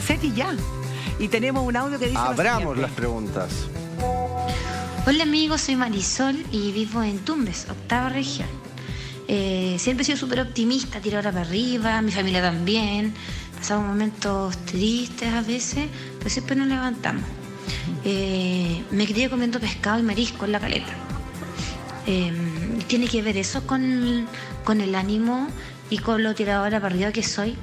Sergi ya. Y tenemos un audio que dice Abramos las preguntas. Hola amigos, soy Marisol y vivo en Tumbes, 8ª región. Siempre he sido súper optimista, tiro ahora para arriba, mi familia también. Pasamos momentos tristes a veces, pero siempre nos levantamos. Me crié comiendo pescado y marisco en la caleta. ¿Tiene que ver eso con el ánimo y con lo tiradora para arriba que soy?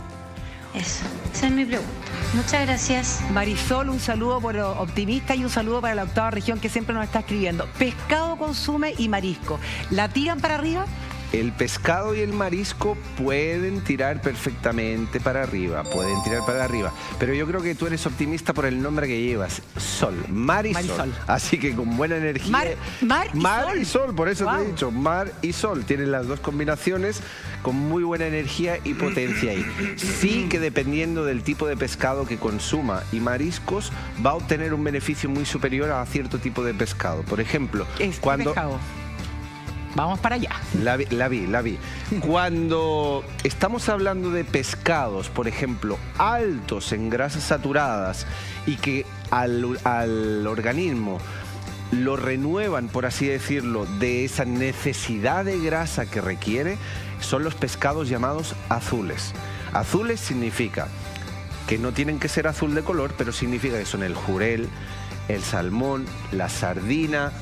Esa es mi pregunta. Muchas gracias. Marisol, un saludo por optimista y un saludo para la 8ª región que siempre nos está escribiendo. Pescado consume y marisco. ¿La tiran para arriba? El pescado y el marisco pueden tirar perfectamente para arriba, pero yo creo que tú eres optimista por el nombre que llevas, Sol, Mar y Sol. Así que con buena energía. Mar y Sol, por eso te he dicho, Mar y Sol. Tienen las dos combinaciones con muy buena energía y potencia ahí. Sí que dependiendo del tipo de pescado que consuma y mariscos, va a obtener un beneficio muy superior a cierto tipo de pescado. Por ejemplo, cuando... pescado. Vamos para allá. La vi. Cuando estamos hablando de pescados, por ejemplo, altos en grasas saturadas y que al organismo lo renuevan, por así decirlo, de esa necesidad de grasa que requiere, son los pescados llamados azules. Azules significa que no tienen que ser azul de color, pero significa que son el jurel, el salmón, la sardina,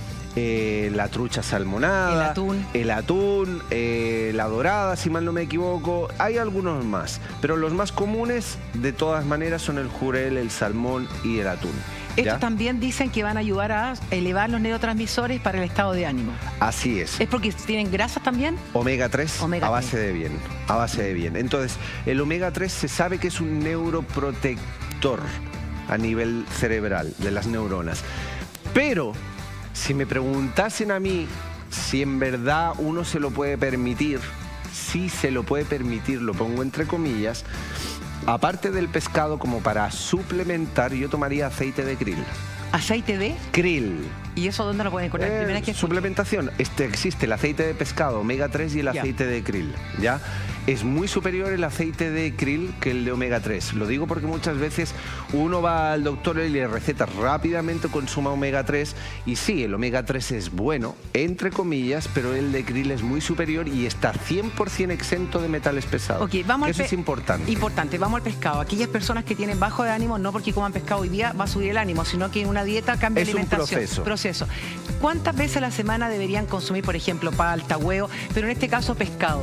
la trucha salmonada, el atún, la dorada, si mal no me equivoco. Hay algunos más, pero los más comunes de todas maneras son el jurel, el salmón y el atún. Estos también dicen que van a ayudar a elevar los neurotransmisores para el estado de ánimo. Así es. ¿Es porque tienen grasas también? Omega 3 a base de bien. Entonces, el omega 3 se sabe que es un neuroprotector a nivel cerebral de las neuronas. Pero si me preguntasen a mí si en verdad uno se lo puede permitir, sí se lo puede permitir, lo pongo entre comillas, aparte del pescado como para suplementar, yo tomaría aceite de krill. ¿Aceite de? Krill. ¿Y eso dónde lo pueden encontrar? Suplementación. Existe el aceite de pescado, omega 3 y el aceite de krill. ¿Ya? Es muy superior el aceite de krill que el de omega 3. Lo digo porque muchas veces uno va al doctor y le receta rápidamente consuma omega 3 y sí, el omega 3 es bueno, entre comillas, pero el de krill es muy superior y está 100% exento de metales pesados. Ok, vamos eso es importante. Importante, vamos al pescado. Aquellas personas que tienen bajo de ánimo, no porque coman pescado hoy día va a subir el ánimo, sino que una dieta cambia de alimentación. Es un proceso. ¿Cuántas veces a la semana deberían consumir, por ejemplo, palta, huevo, pero en este caso pescado?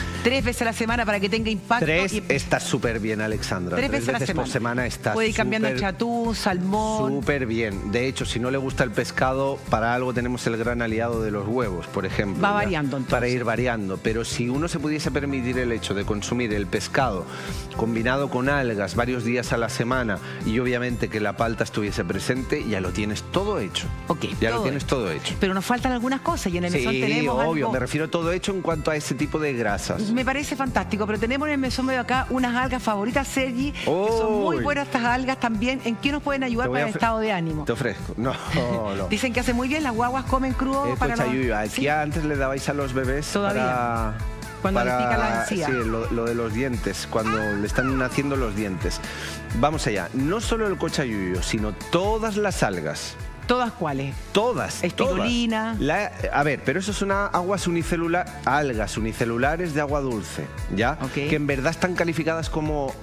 3 veces a la semana para que tenga impacto. 3 está súper bien, Alexandra. 3 veces a la por semana está puede ir cambiando entre atún, salmón. Súper bien. De hecho, si no le gusta el pescado, para algo tenemos el gran aliado de los huevos, por ejemplo. Va variando entonces. Para ir variando. Pero si uno se pudiese permitir el hecho de consumir el pescado combinado con algas varios días a la semana y obviamente que la palta estuviese presente, ya lo tienes todo hecho. Ok. Ya lo tienes todo hecho. Pero nos faltan algunas cosas y en el mesón tenemos obvio. algo... Me refiero a todo hecho en cuanto a ese tipo de grasas. Me parece fantástico, pero tenemos en el mesón medio acá unas algas favoritas, Sergi, que son muy buenas estas algas también. ¿En qué nos pueden ayudar para el estado de ánimo? Te ofrezco. No. Dicen que hace muy bien, las guaguas comen crudo para los... Aquí antes le dabais a los bebés todavía. Cuando les pica la encía. Sí, lo de los dientes, cuando le están naciendo los dientes. Vamos allá. No solo el cochayuyo, sino todas las algas. ¿Todas cuáles? Todas. Espirulina. A ver, pero eso son algas unicelulares de agua dulce, ¿ya? Okay. Que en verdad están calificadas como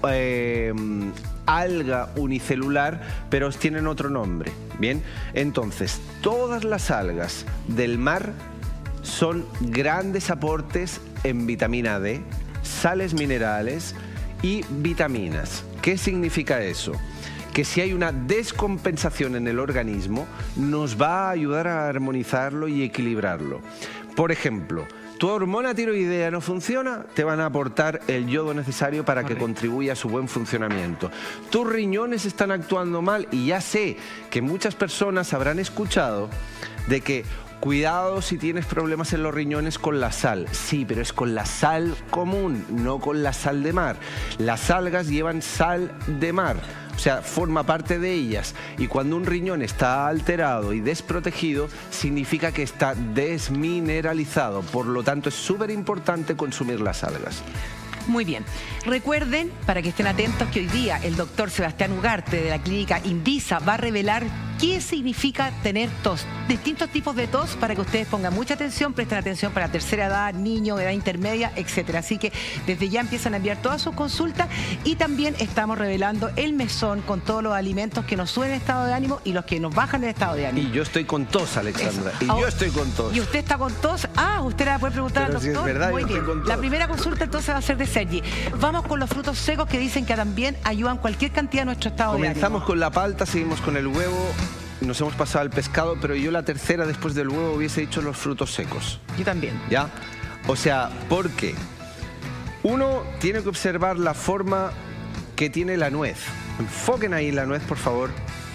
alga unicelular, pero tienen otro nombre, ¿bien? Entonces, todas las algas del mar son grandes aportes en vitamina D, sales minerales y vitaminas. ¿Qué significa eso? Que si hay una descompensación en el organismo, nos va a ayudar a armonizarlo y equilibrarlo. Por ejemplo, tu hormona tiroidea no funciona, te van a aportar el yodo necesario para que contribuya a su buen funcionamiento. Tus riñones están actuando mal y ya sé que muchas personas habrán escuchado de que cuidado si tienes problemas en los riñones con la sal. Sí, pero es con la sal común, no con la sal de mar. Las algas llevan sal de mar. O sea, forma parte de ellas. Y cuando un riñón está alterado y desprotegido, significa que está desmineralizado. Por lo tanto, es súper importante consumir las algas. Muy bien. Recuerden, para que estén atentos, que hoy día el doctor Sebastián Ugarte de la clínica Invisa va a revelar qué significa tener tos. Distintos tipos de tos para que ustedes pongan mucha atención, presten atención para tercera edad, niños, edad intermedia, etcétera. Así que desde ya empiezan a enviar todas sus consultas y también estamos revelando el mesón con todos los alimentos que nos suben el estado de ánimo y los que nos bajan el estado de ánimo. Y yo estoy con tos, Alexandra. Eso. Y yo estoy con tos. ¿Y usted está con tos? Ah, usted la puede preguntar Pero al si doctor. es verdad, muy yo bien. estoy con tos. La primera consulta entonces va a ser de Sergi. Vamos con los frutos secos que dicen que también ayudan cualquier cantidad a nuestro estado de ánimo. Comenzamos con la palta, seguimos con el huevo, nos hemos pasado al pescado, pero yo la tercera después del huevo hubiese dicho los frutos secos. Yo también. ¿Ya? O sea, ¿por qué? Uno tiene que observar la forma que tiene la nuez. Enfoquen ahí la nuez, por favor.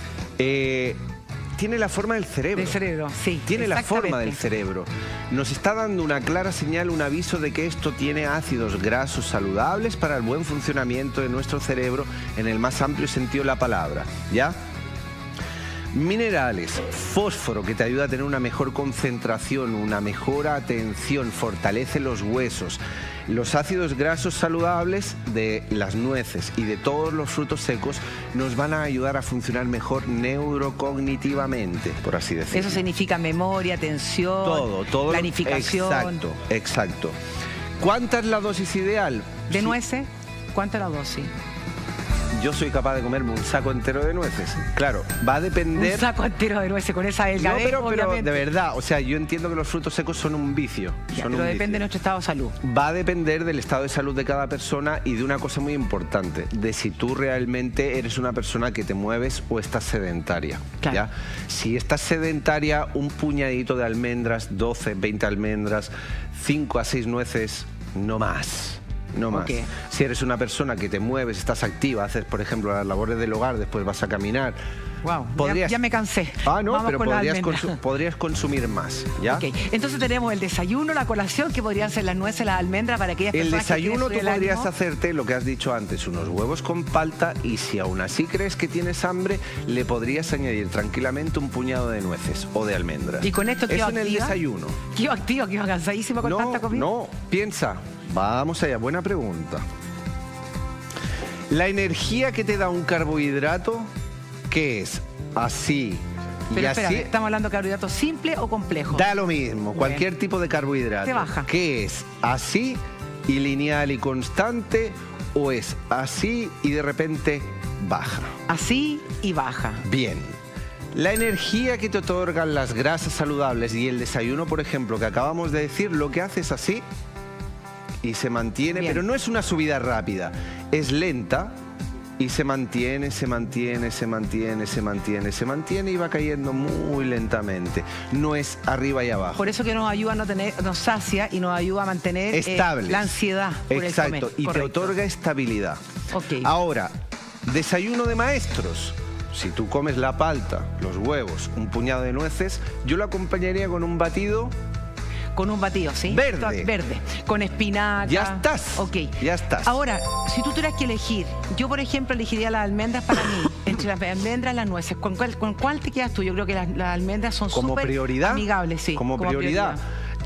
Tiene la forma del cerebro. Del cerebro, sí. Tiene la forma del exactamente. cerebro. Nos está dando una clara señal, un aviso de que esto tiene ácidos grasos saludables para el buen funcionamiento de nuestro cerebro en el más amplio sentido de la palabra. ¿Ya? Minerales, fósforo, que te ayuda a tener una mejor concentración, una mejor atención, fortalece los huesos. Los ácidos grasos saludables de las nueces y de todos los frutos secos nos van a ayudar a funcionar mejor neurocognitivamente, por así decirlo. Eso significa memoria, atención, todo. planificación. Exacto. ¿Cuánta es la dosis ideal? ¿De Sí. nueces? ¿Cuánta es la dosis? Yo soy capaz de comerme un saco entero de nueces. Claro, va a depender... Un saco entero de nueces con esa No, delgadez, pero obviamente. de verdad, o sea, yo entiendo que los frutos secos son un vicio. Ya, son pero un depende de vicio. nuestro estado de salud. Va a depender del estado de salud de cada persona y de una cosa muy importante, de si tú realmente eres una persona que te mueves o estás sedentaria. Claro. ¿Ya? Si estás sedentaria, un puñadito de almendras, 12, 20 almendras, 5 a 6 nueces, no más. No más. Ok. Si eres una persona que te mueves, estás activa, haces, por ejemplo, las labores del hogar, después vas a caminar. Wow, podrías... ya me cansé. Ah, no, Vamos pero con la podrías, almendra. podrías consumir más, ¿ya? Ok, entonces tenemos el desayuno, la colación, que podrían ser las nueces, las almendras para aquellas El personas desayuno que tú quieren subir el podrías ánimo. hacerte lo que has dicho antes, unos huevos con palta y si aún así crees que tienes hambre, le podrías añadir tranquilamente un puñado de nueces o de almendras. ¿Y con esto quedo Eso en el activa? desayuno. Quedo activo, quedo cansadísimo con tanta comida. No, piensa. Vamos allá, buena pregunta. La energía que te da un carbohidrato, ¿qué es? Así y Pero espérame, así. ¿estamos hablando de carbohidratos simple o complejo? Da lo mismo, Bueno. cualquier tipo de carbohidrato. Te baja. ¿Qué es? ¿Así y lineal y constante o es así y de repente baja? Así y baja. Bien. La energía que te otorgan las grasas saludables y el desayuno, por ejemplo, que acabamos de decir, lo que hace es así y se mantiene, Bien. pero no es una subida rápida, es lenta y se mantiene, se mantiene, se mantiene, se mantiene, se mantiene y va cayendo muy lentamente. No es arriba y abajo. Por eso que nos ayuda a no tener, nos sacia y nos ayuda a mantener Estable. la ansiedad por el Exacto, comer. y te Correcto. otorga estabilidad. Ok. Ahora, desayuno de maestros. Si tú comes la palta, los huevos, un puñado de nueces, yo lo acompañaría con un batido. Con un batido, ¿sí? Verde. Verde. Con espinaca. Ya estás. Ok. Ya estás. Ahora, si tú tuvieras que elegir, yo por ejemplo elegiría las almendras para mí, entre las almendras y las nueces. ¿Con cuál te quedas tú? Yo creo que las almendras son Como súper prioridad. amigables, sí. Como prioridad.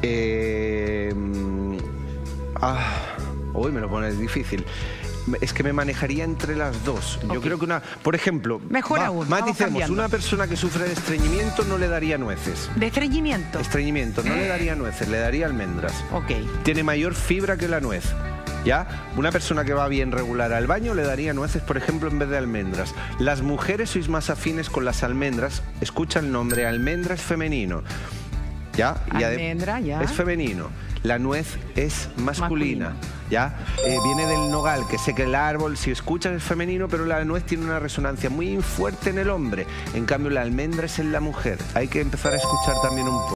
Hoy me lo pones difícil. Es que me manejaría entre las dos. Yo Ok. creo que una... Por ejemplo, Mejor aún, vamos maticemos, cambiando. una persona que sufre de estreñimiento no le daría nueces. De estreñimiento. Estreñimiento, no le daría nueces, le daría almendras. Ok. Tiene mayor fibra que la nuez. ¿Ya? Una persona que va bien regular al baño le daría nueces, por ejemplo, en vez de almendras. Las mujeres sois más afines con las almendras. Escucha el nombre, almendra es femenino. ¿Ya? Almendra, ya. Es femenino. La nuez es masculina. ¿Ya? Viene del nogal, que sé que el árbol, si escuchas, es femenino, pero la nuez tiene una resonancia muy fuerte en el hombre. En cambio, la almendra es en la mujer. Hay que empezar a escuchar también un poco.